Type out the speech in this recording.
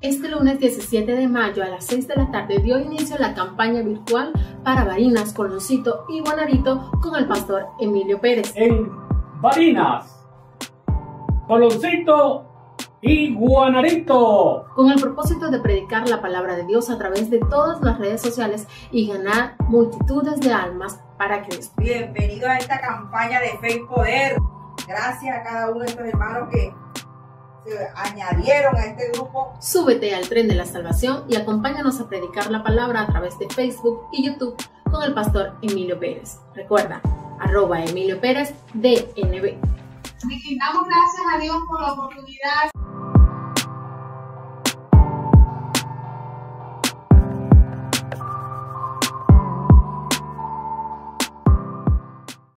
Este lunes 17 de mayo a las 6 de la tarde dio inicio la campaña virtual para Barinas, Coloncito y Guanarito con el pastor Emilio Pérez. En Barinas, Coloncito y Guanarito, con el propósito de predicar la palabra de Dios a través de todas las redes sociales y ganar multitudes de almas para Cristo. Bienvenidos a esta campaña de Fe y Poder. Gracias a cada uno de estos hermanos que se añadieron a este grupo. Súbete al tren de la salvación y acompáñanos a predicar la palabra a través de Facebook y YouTube con el pastor Emilio Pérez. Recuerda, @Emilio Pérez DNB. Y damos gracias a Dios por la oportunidad